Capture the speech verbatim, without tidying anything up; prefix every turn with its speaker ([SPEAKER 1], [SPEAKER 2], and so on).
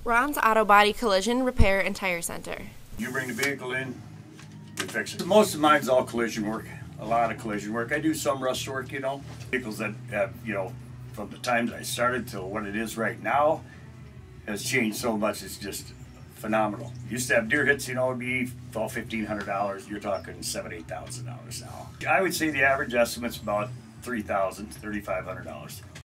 [SPEAKER 1] Ron's Auto Body Collision Repair and Tire Center.
[SPEAKER 2] You bring the vehicle in, we fix it. Most of mine's all collision work, a lot of collision work. I do some rust work, you know. Vehicles that have, you know, from the time that I started to what it is right now has changed so much, it's just phenomenal. Used to have deer hits, you know, it'd be all fifteen hundred dollars. You're talking seven, eight thousand dollars now. I would say the average estimate's about three thousand, thirty-five hundred dollars.